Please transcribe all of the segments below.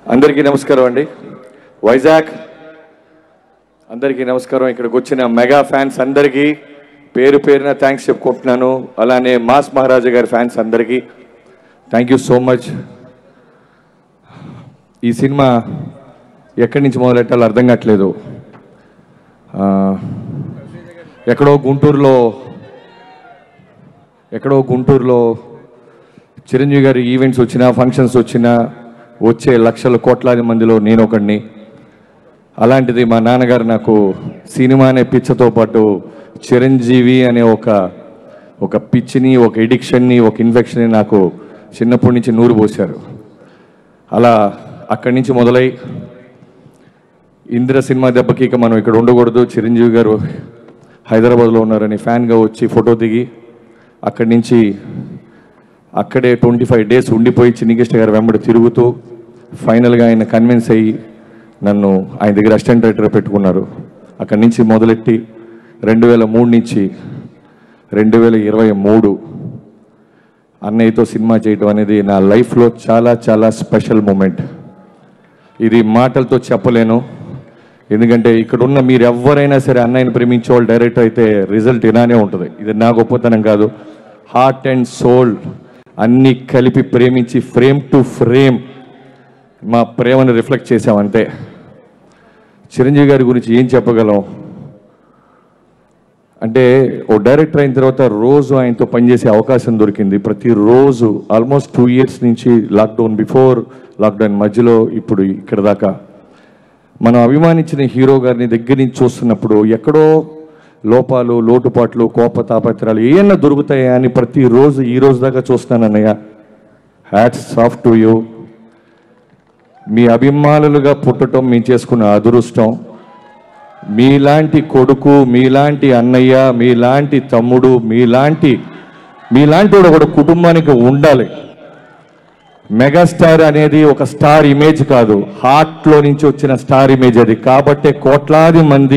అందరికీ నమస్కారం అండి. వైజాగ్ అందరికీ నమస్కారం. ఇక్కడికి వచ్చిన మెగా ఫ్యాన్స్ అందరికీ పేరు పేరున థ్యాంక్స్ చెప్పుకుంటున్నాను. అలానే మాస్ మహారాజా గారి ఫ్యాన్స్ అందరికీ థ్యాంక్ యూ సో మచ్. ఈ సినిమా ఎక్కడి నుంచి మొదలెట్టాలో అర్థం కావట్లేదు. ఎక్కడో గుంటూరులో చిరంజీవి గారి ఈవెంట్స్ వచ్చినా ఫంక్షన్స్ వచ్చినా వచ్చే లక్షల కోట్లాది మందిలో నేను ఒకడిని. అలాంటిది మా నాన్నగారు నాకు సినిమా అనే పిచ్చతో పాటు చిరంజీవి అనే ఒక పిచ్చిని, ఒక ఎడిక్షన్ని, ఒక ఇన్ఫెక్షన్ని నాకు చిన్నప్పటి నుంచి నూరు పోశారు. అలా అక్కడి నుంచి మొదలై ఇందిర సినిమా దెబ్బకి ఇక మనం ఇక్కడ ఉండకూడదు, చిరంజీవి గారు హైదరాబాద్లో ఉన్నారని ఫ్యాన్గా వచ్చి ఫోటో దిగి అక్కడి నుంచి అక్కడే 25 days ఉండిపోయి చిన్నికృష్ణ గారు వెంబడి తిరుగుతూ ఫైనల్గా ఆయన కన్విన్స్ అయ్యి నన్ను ఆయన దగ్గర అసిస్టెంట్ డైరెక్టర్గా పెట్టుకున్నారు. అక్కడి నుంచి మొదలెట్టి 2003 నుంచి 2023 అన్నయ్యతో సినిమా చేయడం అనేది నా లైఫ్లో చాలా చాలా స్పెషల్ మూమెంట్. ఇది మాటలతో చెప్పలేను. ఎందుకంటే ఇక్కడున్న మీరు ఎవరైనా సరే అన్నయ్యని ప్రేమించే వాళ్ళు డైరెక్టర్ అయితే రిజల్ట్ ఇలానే ఉంటుంది. ఇది నా గొప్పతనం కాదు. హార్ట్ అండ్ సోల్ అన్నీ కలిపి ప్రేమించి ఫ్రేమ్ టు ఫ్రేమ్ మా ప్రేమను రిఫ్లెక్ట్ చేసామంతే. చిరంజీవి గారి గురించి ఏం చెప్పగలం అంటే, ఓ డైరెక్టర్ అయిన తర్వాత రోజు ఆయనతో పనిచేసే అవకాశం దొరికింది. ప్రతిరోజు ఆల్మోస్ట్ 2 years నుంచి లాక్డౌన్ బిఫోర్, లాక్డౌన్ మధ్యలో, ఇప్పుడు ఇక్కడ దాకా మనం అభిమానించిన హీరో గారిని దగ్గర నుంచి చూస్తున్నప్పుడు ఎక్కడో లోపాలు, లోటుపాట్లు, కోపతాపత్రాలు ఏమన్నా దొరుకుతాయా అని ప్రతిరోజు ఈ రోజు దాకా చూస్తున్నానన్నయ్య. Hats off to you. మీ అభిమానులుగా పుట్టడం మేము చేసుకున్న అదృష్టం. మీలాంటి కొడుకు, మీలాంటి అన్నయ్య, మీలాంటి తమ్ముడు, మీలాంటి ఒక కుటుంబానికి ఉండాలి. మెగాస్టార్ అనేది ఒక స్టార్ ఇమేజ్ కాదు, హార్ట్లో నుంచి వచ్చిన స్టార్ ఇమేజ్ అది. కాబట్టే కోట్లాది మంది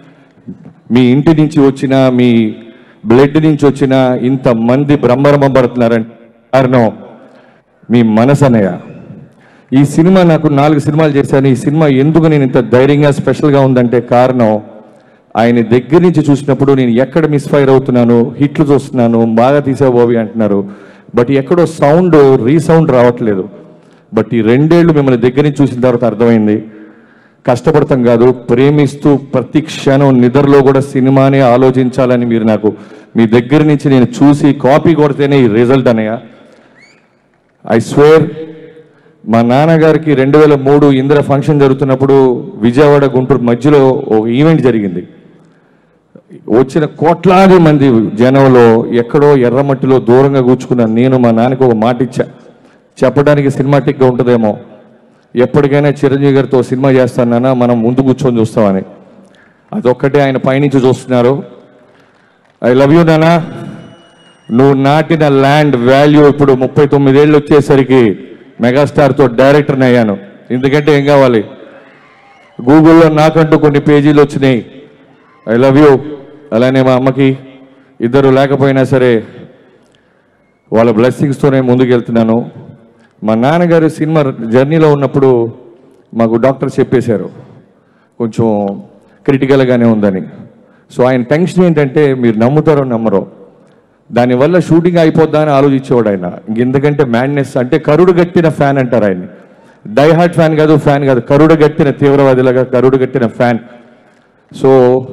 మీ ఇంటి నుంచి వచ్చిన, మీ బ్లడ్ నుంచి వచ్చిన ఇంతమంది బ్రహ్మరమబడుతున్నారంటే కారణం మీ మనసు అన్నయ్య. ఈ సినిమా నాకు 4 సినిమాలు చేశాను. ఈ సినిమా ఎందుకు నేను ఇంత ధైర్యంగా స్పెషల్గా ఉందంటే కారణం ఆయన దగ్గర నుంచి చూసినప్పుడు నేను ఎక్కడ మిస్ఫైర్ అవుతున్నాను, హిట్లు చూస్తున్నాను, బాగా తీసావు బాబీ అంటున్నారు, బట్ ఎక్కడో సౌండ్ రీసౌండ్ రావట్లేదు. బట్ ఈ 2 ఏళ్ళు మిమ్మల్ని దగ్గర నుంచి చూసిన తర్వాత అర్థమైంది, కష్టపడతాం కాదు, ప్రేమిస్తూ ప్రతి క్షణం నిద్రలో కూడా సినిమానే ఆలోచించాలని మీరు నాకు మీ దగ్గర నుంచి నేను చూసి కాపీ కొడితేనే ఈ రిజల్ట్ అన్నయ్య. I swear. మా నాన్నగారికి 2003 ఇందిర ఫంక్షన్ జరుగుతున్నప్పుడు విజయవాడ గుంటూరు మధ్యలో ఒక ఈవెంట్ జరిగింది. వచ్చిన కోట్లాది మంది జనంలో ఎక్కడో ఎర్రమట్టిలో దూరంగా కూర్చుకున్న నేను మా నాన్నకి ఒక మాట ఇచ్చా, చెప్పడానికి సినిమాటిక్గా ఉంటుందేమో, ఎప్పటికైనా చిరంజీవి గారితో సినిమా చేస్తానన్నా మనం ముందు కూర్చొని చూస్తామని. అదొక్కటే ఆయన పైనుంచి చూస్తున్నారు. ఐ లవ్ యూ నాన్న. నువ్వు నాటిన ల్యాండ్ వాల్యూ ఇప్పుడు 39 ఏళ్ళు వచ్చేసరికి మెగాస్టార్తో డైరెక్టర్ని అయ్యాను. ఎందుకంటే ఏం కావాలి, గూగుల్లో నాకంటూ కొన్ని పేజీలు వచ్చినాయి. I love you. అలానే మా అమ్మకి ఇద్దరు లేకపోయినా సరే వాళ్ళ బ్లెస్సింగ్స్తోనే ముందుకెళ్తున్నాను. మా నాన్నగారు సినిమా జర్నీలో ఉన్నప్పుడు మాకు డాక్టర్ చెప్పేశారు కొంచెం క్రిటికల్గానే ఉందని. సో ఆయన టెన్షన్ ఏంటంటే మీరు నమ్ముతారో నమ్మరో, దానివల్ల షూటింగ్ అయిపోద్దా అని ఆలోచించేవాడు ఆయన. ఇంకెందుకంటే మ్యాడ్నెస్ అంటే కరుడు గట్టిన ఫ్యాన్ అంటారు ఆయన్ని. డై హార్ట్ ఫ్యాన్ కాదు, కరుడు గట్టిన తీవ్రవాదిలాగా కరుడు గట్టిన ఫ్యాన్. సో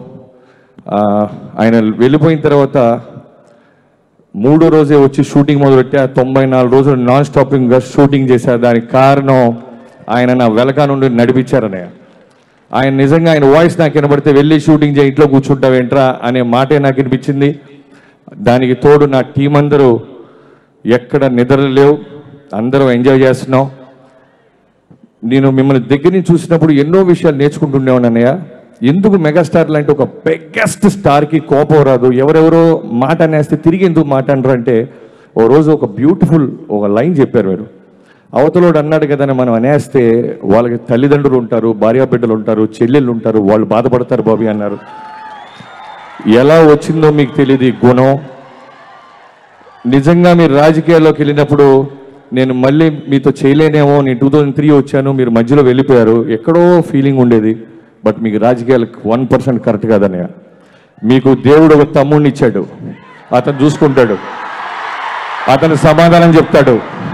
ఆయన వెళ్ళిపోయిన తర్వాత 3వ రోజే వచ్చి షూటింగ్ మొదలుపెట్టా. 94 రోజులు నాన్ స్టాపింగ్గా షూటింగ్ చేశారు. దానికి కారణం ఆయన నా వెలక నుండి నడిపించారనే. ఆయన నిజంగా ఆయన వాయిస్ నాకు వినబడితే వెళ్ళి షూటింగ్ చేయి, ఇంట్లో కూర్చుంటావేంట్రా అనే మాటే నాకు వినిపించింది. దానికి తోడు నా టీం అందరూ ఎక్కడ నిద్రలు లేవు, అందరూ ఎంజాయ్ చేస్తున్నాం. నేను మిమ్మల్ని దగ్గర నుంచి చూసినప్పుడు ఎన్నో విషయాలు నేర్చుకుంటుండేవాడిని అన్నయ్య. ఎందుకు మెగాస్టార్ లాంటి ఒక బిగ్గెస్ట్ స్టార్కి కోపం రాదు, ఎవరెవరో మాట అనేస్తే తిరిగి ఎందుకు మాట అనరు అంటే, ఓ రోజు ఒక బ్యూటిఫుల్ ఒక లైన్ చెప్పారు మీరు. అవతలోడు అన్నాడు కదా, మనం అనేస్తే వాళ్ళకి తల్లిదండ్రులు ఉంటారు, భార్యాబిడ్డలు ఉంటారు, చెల్లెళ్ళు ఉంటారు, వాళ్ళు బాధపడతారు బాబీ అన్నారు. ఎలా వచ్చిందో మీకు తెలియదు ఈ గుణం. నిజంగా మీరు రాజకీయాల్లోకి వెళ్ళినప్పుడు నేను మళ్ళీ మీతో చేయలేనేమో, నేను 2003 వచ్చాను, మీరు మధ్యలో వెళ్ళిపోయారు, ఎక్కడో ఫీలింగ్ ఉండేది. బట్ మీకు రాజకీయాలకు 1% కరెక్ట్ కాదన్నయ్య. మీకు దేవుడు ఒక తమ్ముడిని ఇచ్చాడు, అతను చూసుకుంటాడు, అతను సమాధానం చెప్తాడు,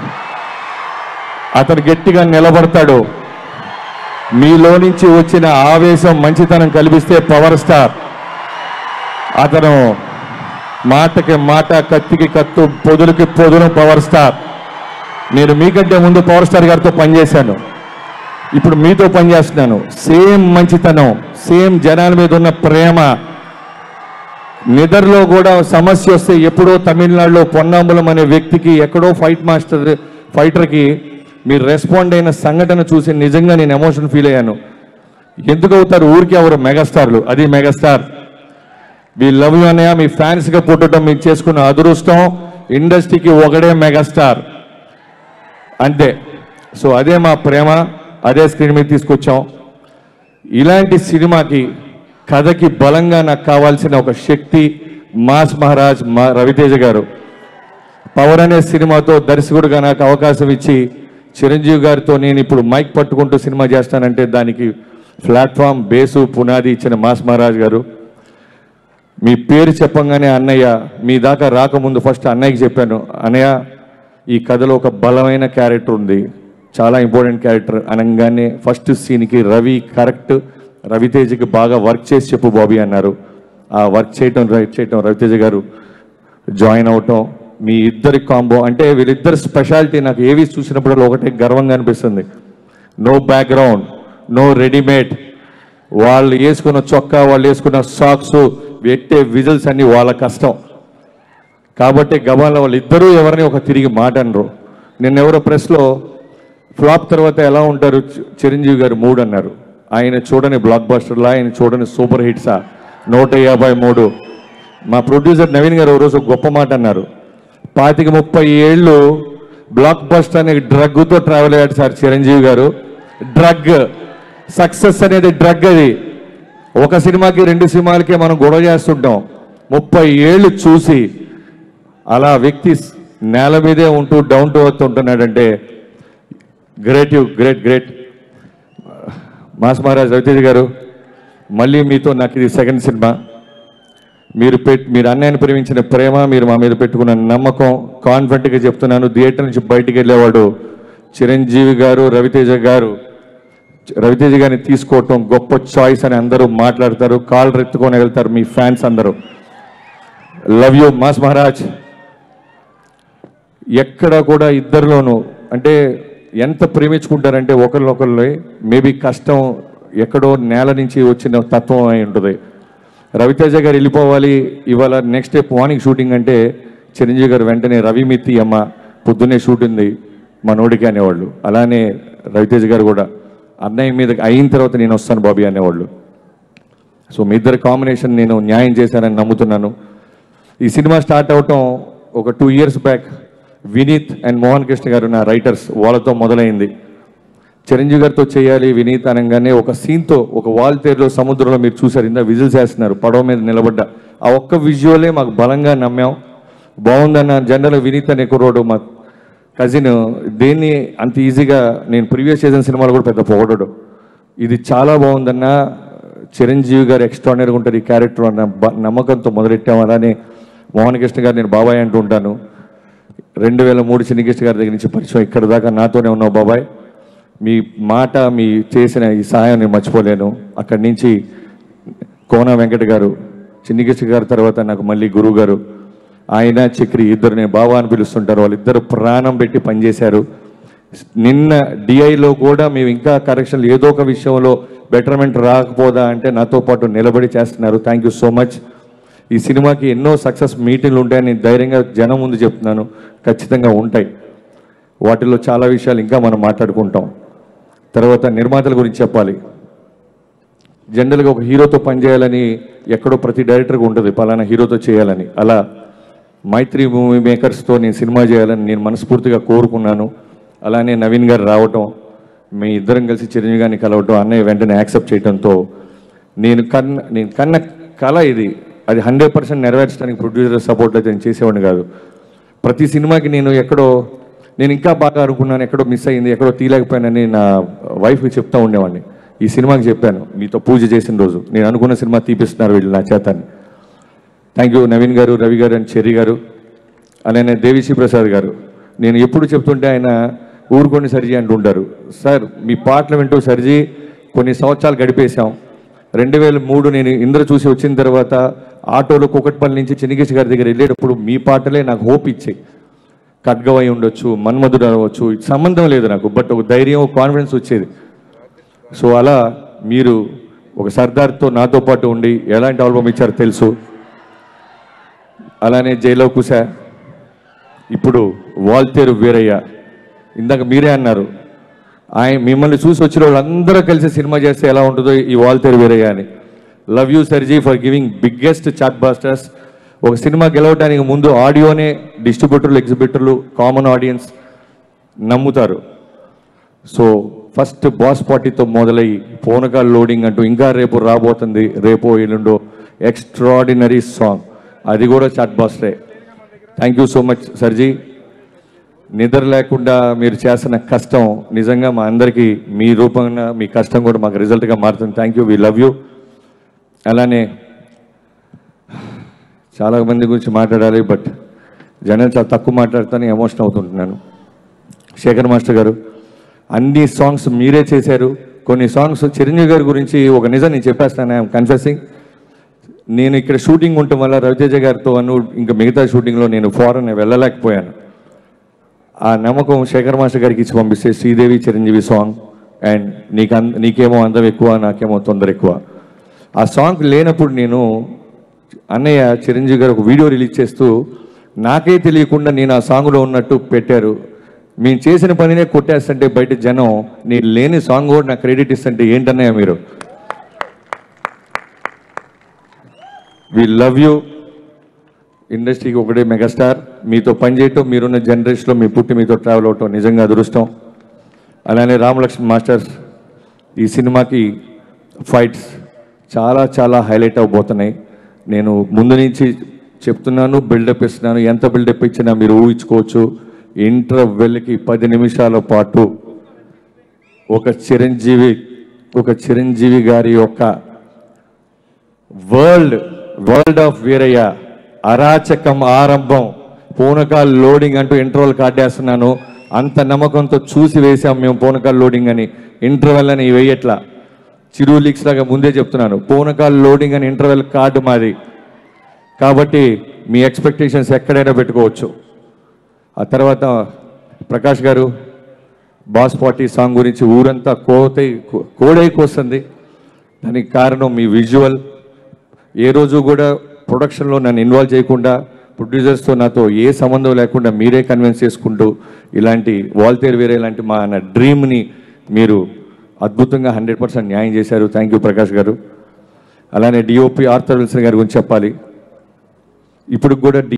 అతను గట్టిగా నిలబడతాడు. మీలో నుంచి వచ్చిన ఆవేశం, మంచితనం కల్పిస్తే పవర్ స్టార్. అతను మాటకి మాట, కత్తికి కత్తు, పొదులకి పొదులు పవర్ స్టార్. నేను మీకంటే ముందు పవర్ స్టార్ గారితో పనిచేశాను, ఇప్పుడు మీతో పనిచేస్తున్నాను. సేమ్ మంచితనం, సేమ్ జనాల మీద ఉన్న ప్రేమ. నిద్రలో కూడా సమస్య వస్తే ఎప్పుడో తమిళనాడులో పొన్నాంబులం అనే వ్యక్తికి, ఎక్కడో ఫైటర్కి మీరు రెస్పాండ్ అయిన సంఘటన చూసి నిజంగా నేను ఎమోషన్ ఫీల్ అయ్యాను. ఎందుకు అవుతారు ఊరికి ఎవరు మెగాస్టార్లు, అది మెగాస్టార్. వీ లవ్ యూ అన్నయ్య. మీ ఫ్యాన్స్గా పుట్టడం మీకు చేసుకున్న అదృష్టం. ఇండస్ట్రీకి ఒకడే మెగాస్టార్, అంతే. సో అదే మా ప్రేమ, అదే స్క్రీన్ మీద తీసుకొచ్చాం. ఇలాంటి సినిమాకి కథకి బలంగా నాకు కావాల్సిన ఒక శక్తి మాస్ మహారాజ్ రవితేజ గారు. పవర్ అనే సినిమాతో దర్శకుడిగా నాకు అవకాశం ఇచ్చి చిరంజీవి గారితో నేను ఇప్పుడు మైక్ పట్టుకుంటూ సినిమా చేస్తానంటే దానికి ప్లాట్ఫామ్, బేసు, పునాది ఇచ్చిన మాస్ మహారాజ్ గారు. మీ పేరు చెప్పంగానే అన్నయ్య, మీ దాకా రాకముందు ఫస్ట్ అన్నయ్యకి చెప్పాను, అన్నయ్య ఈ కథలో ఒక బలమైన క్యారెక్టర్ ఉంది, చాలా ఇంపార్టెంట్ క్యారెక్టర్ అనగానే ఫస్ట్ సీన్కి రవి కరెక్ట్, రవితేజకి బాగా వర్క్ చేసి చెప్పు బాబీ అన్నారు. ఆ వర్క్ చేయటం రవితేజ గారు జాయిన్ అవటం, మీ ఇద్దరి కాంబో అంటే వీళ్ళిద్దరు స్పెషాలిటీ నాకు ఏవి చూసినప్పుడు ఒకటే గర్వంగా అనిపిస్తుంది. No background, no readymade. వాళ్ళు వేసుకున్న చొక్కా, వాళ్ళు వేసుకున్న సాక్స్, పెట్టే విజిల్స్ అన్ని వాళ్ళ కష్టం. కాబట్టి గబాల వాళ్ళిద్దరూ ఎవరిని ఒక తిరిగి మాట అనరు. నిన్నెవరో ప్రెస్లో ఫ్లాప్ తర్వాత ఎలా ఉంటారు చిరంజీవి గారు 3 అన్నారు. ఆయన చూడని బ్లాక్ బస్టర్లా, ఆయన చూడని సూపర్ హిట్సా 153. మా ప్రొడ్యూసర్ నవీన్ గారు ఒక రోజు గొప్ప మాట అన్నారు, 25-30 ఏళ్ళు బ్లాక్ బస్టర్ అనే డ్రగ్తో ట్రావెల్ అయ్యాడు sir Chiranjeevi garu. Drug success అనేది డ్రగ్. అది ఒక సినిమాకి 2 సినిమాలకే మనం గొడవ చేస్తుంటాం. 30 ఏళ్ళు చూసి అలా వ్యక్తి నేల మీదే ఉంటూ డౌన్ టు ఎర్త్ ఉంటున్నాడంటే గ్రేట్. మాస్ మహారాజ్ రవితేజ గారు, మళ్ళీ మీతో నాకు ఇది సెకండ్ సినిమా. మీరు అన్నయ్యని ప్రేమించిన ప్రేమ, మీరు మా మీద పెట్టుకున్న నమ్మకం, కాన్ఫిడెంట్గా చెప్తున్నాను, థియేటర్ నుంచి బయటికి వెళ్ళేవాడు చిరంజీవి గారు, రవితేజ గారిని తీసుకోవటం గొప్ప చాయిస్ అని అందరూ మాట్లాడతారు, కాళ్ళు ఎత్తుకొని వెళ్తారు మీ ఫ్యాన్స్ అందరూ. Love you mass Maharaj. ఎక్కడ కూడా ఇద్దరిలోనూ అంటే ఎంత ప్రేమించుకుంటారంటే ఒకరినొకరు, మేబీ కష్టం ఎక్కడో నేల నుంచి వచ్చిన తత్వం అయి ఉంటుంది. రవితేజ గారు వెళ్ళిపోవాలి, ఇవాళ నెక్స్ట్ డే మార్నింగ్ షూటింగ్ అంటే చిరంజీవి గారు వెంటనే రవి మిత్తి అమ్మ పొద్దున్నే షూట్ ఉంది మనోడికి అనేవాళ్ళు. అలానే రవితేజ గారు కూడా అన్నయ్య మీద అయిన తర్వాత నేను వస్తాను బాబీ అనేవాళ్ళు. సో మీ ఇద్దరు కాంబినేషన్ నేను న్యాయం చేశానని నమ్ముతున్నాను. ఈ సినిమా స్టార్ట్ అవటం ఒక 2 years back Vineeth and Mohan Krishna garu నా రైటర్స్, వాళ్ళతో మొదలైంది. చిరంజీవి గారితో చేయాలి వినీత్ అనగానే ఒక సీన్తో ఒక వాల్తేరులో సముద్రంలో మీరు చూసారు, ఇందా విజిల్స్ వేస్తున్నారు, పడవ మీద నిలబడ్డ ఆ ఒక్క విజువలే మాకు బలంగా నమ్మాం. బాగుందన్న. జనరల్ వినీత్ అనే కుర్రోడు మా కజిన్, దేన్ని అంత ఈజీగా నేను ప్రీవియస్ చేసిన సినిమాలు కూడా పెద్ద పొగడడు. ఇది చాలా బాగుందన్న, చిరంజీవి గారు ఎక్స్ట్రాడినరీగా ఉంటారు ఈ క్యారెక్టర్ అన్న నమ్మకంతో మొదలెట్టాము. అలానే మోహన్ కృష్ణ గారు నేను బాబాయ్ అంటూ ఉంటాను. 2003 చిన్నకృష్ణ గారి దగ్గర నుంచి పరిచయం, ఇక్కడ దాకా నాతోనే ఉన్నావు బాబాయ్. మీ మాట, మీ చేసిన ఈ సహాయం నేను మర్చిపోలేను. అక్కడి నుంచి కోన వెంకట గారు, చిన్నకృష్ణ గారి తర్వాత నాకు మళ్ళీ గురువు గారు, ఆయన చక్రి ఇద్దరు నేను బాబా అని పిలుస్తుంటారు. వాళ్ళిద్దరు ప్రాణం పెట్టి పనిచేశారు. నిన్న డిఐలో కూడా మేము ఇంకా కరెక్షన్లు ఏదో ఒక విషయంలో బెటర్మెంట్ రాకపోదా అంటే నాతో పాటు నిలబడి చేస్తున్నారు. Thank you so much. ఈ సినిమాకి ఎన్నో సక్సెస్ మీటింగ్లు ఉంటాయని ధైర్యంగా జనం ముందు చెప్తున్నాను, ఖచ్చితంగా ఉంటాయి. వాటిల్లో చాలా విషయాలు ఇంకా మనం మాట్లాడుకుంటాం. తర్వాత నిర్మాతల గురించి చెప్పాలి. జనరల్గా ఒక హీరోతో పనిచేయాలని ఎక్కడో ప్రతి డైరెక్టర్కి ఉంటుంది, పలానా హీరోతో చేయాలని. అలా మైత్రి మూవీ మేకర్స్తో నేను సినిమా చేయాలని నేను మనస్ఫూర్తిగా కోరుకున్నాను. అలానే నవీన్ గారు రావటం, మీ ఇద్దరం కలిసి చిరంజీవి గారిని కలవటం, అన్నయ్య వెంటనే యాక్సెప్ట్ చేయడంతో నేను కన్న కళ ఇది. అది 100% నెరవేర్చడానికి ప్రొడ్యూసర్ సపోర్ట్ అయితే నేను చేసేవాడిని కాదు. ప్రతి సినిమాకి నేను ఎక్కడో నేను ఇంకా బాగా అనుకున్నాను, ఎక్కడో మిస్ అయ్యింది, ఎక్కడో తీయలేకపోయానని నా వైఫ్కి చెప్తా ఉండేవాడిని. ఈ సినిమాకి చెప్పాను, మీతో పూజ చేసిన రోజు నేను అనుకున్న సినిమా తీపిస్తున్నారు వీళ్ళు నా చేతాన్ని. థ్యాంక్ యూ నవీన్ గారు, రవి గారు అండ్ చెర్రీ గారు, అలానే దేవిశ్రీ ప్రసాద్ గారు. నేను ఎప్పుడు చెప్తుంటే ఆయన ఊరుకొని సర్జీ అంటుంటారు. సార్ మీ పాటలు వింటూ సర్జీ కొన్ని సంవత్సరాలు గడిపేశాం. 2003 నేను ఇంద్ర చూసి వచ్చిన తర్వాత ఆటోలో కుకట్పల్లి నుంచి చినిగేష్ గారి దగ్గర వెళ్ళేటప్పుడు మీ పాటలే నాకు హోప్ ఇచ్చాయి. ఖడ్గవై ఉండొచ్చు, మన్మధుడు అవ్వచ్చు, ఇది సంబంధం లేదు నాకు, బట్ ఒక ధైర్యం, ఒక కాన్ఫిడెన్స్ వచ్చేది. సో అలా మీరు ఒక సర్దార్తో నాతో పాటు ఉండి ఎలాంటి ఆల్బమ్ ఇచ్చారో తెలుసు. అలానే జైలో కుశ, ఇప్పుడు వాల్తేరు వీరయ్య. ఇందాక మీరే అన్నారు, ఆయన మిమ్మల్ని చూసి వచ్చిన వాళ్ళందరూ కలిసి సినిమా చేస్తే ఎలా ఉంటుందో ఈ వాల్తేరు వీరయ్య అని. Love you సర్జీ for giving biggest chat బాస్టర్స్. ఒక సినిమా గెలవడానికి ముందు ఆడియోనే డిస్ట్రిబ్యూటర్లు, ఎగ్జిబిటర్లు, కామన్ ఆడియన్స్ నమ్ముతారు. సో ఫస్ట్ బాస్ పార్టీతో మొదలై ఫోనకాల్ లోడింగ్ అంటూ ఇంకా రేపు రాబోతుంది, రేపో ఎల్లుండో ఎక్స్ట్రాడినరీ సాంగ్, అది కూడా chat బాస్టరే. Thank you so much సర్జీ. నిద్ర లేకుండా మీరు చేస్తున్న కష్టం నిజంగా మా అందరికీ మీ రూపంగా మీ కష్టం కూడా మాకు రిజల్ట్గా మారుతుంది. Thank you, we love you. అలానే చాలా మంది గురించి మాట్లాడాలి, బట్ జనం చాలా తక్కువ మాట్లాడుతాను, ఎమోషన్ అవుతుంటున్నాను. శేఖర్ మాస్టర్ గారు, అన్ని సాంగ్స్ మీరే చేశారు. కొన్ని సాంగ్స్ చిరంజీవి గారి గురించి ఒక నిజం నేను చెప్పేస్తాను, ఐఎమ్ కన్ఫెసింగ్. నేను ఇక్కడ షూటింగ్ ఉండటం వల్ల రవితేజ గారితో ఇంకా మిగతా షూటింగ్లో నేను ఫారెన్ వెళ్ళలేకపోయాను. ఆ నమ్మకం శేఖర్ మాస్టర్ గారికి ఇచ్చి పంపిస్తే శ్రీదేవి చిరంజీవి సాంగ్ అండ్ నీకేమో అందం ఎక్కువ, నాకేమో తొందర ఎక్కువ. ఆ సాంగ్ లేనప్పుడు నేను అన్నయ్య చిరంజీవి గారు ఒక వీడియో రిలీజ్ చేస్తూ నాకే తెలియకుండా నేను ఆ సాంగ్లో ఉన్నట్టు పెట్టారు. మేము చేసిన పనినే కొట్టేస్తుంటే బయట జనం నేను లేని సాంగ్ కూడా నాకు క్రెడిట్ ఇస్తుంటే ఏంటన్నయ్య మీరు. We love you. ఇండస్ట్రీకి ఒకటే మెగాస్టార్. మీతో పనిచేయటం, మీరున్న జనరేషన్లో మీ పుట్టి మీతో ట్రావెల్ అవటం నిజంగా అదృష్టం. అలానే రామలక్ష్మణ్ మాస్టర్స్, ఈ సినిమాకి ఫైట్స్ చాలా చాలా హైలైట్ అవబోతున్నాయి. నేను ముందు నుంచి చెప్తున్నాను, బిల్డప్ ఇస్తున్నాను. ఎంత బిల్డప్ ఇచ్చినా మీరు ఊహించుకోవచ్చు. ఇంటర్వెల్కి 10 నిమిషాల పాటు ఒక చిరంజీవి గారి యొక్క వరల్డ్ ఆఫ్ వీరయ్య అరాచకం ఆరంభం, పూనకాల్ లోడింగ్ అంటూ ఇంటర్వెల్ కాటేస్తున్నాను. అంత నమ్మకంతో చూసి వేసాం మేము పూనకాల్ లోడింగ్ అని. ఇంటర్వెల్ అని వేయట్లా, చిరు లీక్స్ లాగా ముందే చెప్తున్నాను. పూనకాల్ లోడింగ్ అని ఇంటర్వెల్ కార్డు మాది. కాబట్టి మీ ఎక్స్పెక్టేషన్స్ ఎక్కడైనా పెట్టుకోవచ్చు. ఆ తర్వాత ప్రకాష్ గారు, బాస్ పార్టీ సాంగ్ గురించి ఊరంతా కోడైకొస్తుంది. దానికి కారణం మీ విజువల్. ఏ రోజు కూడా ప్రొడక్షన్లో నన్ను ఇన్వాల్వ్ చేయకుండా, ప్రొడ్యూసర్స్తో నాతో ఏ సంబంధం లేకుండా మీరే కన్విన్స్ చేసుకుంటూ ఇలాంటి వాల్తేరు వీరయ్య లాంటి మా డ్రీమ్ని మీరు అద్భుతంగా 100% న్యాయం చేశారు. థ్యాంక్ యూ ప్రకాష్ గారు. అలానే డిఓపి ఆర్థర్ విల్సన్ గారి గురించి చెప్పాలి. ఇప్పుడు కూడా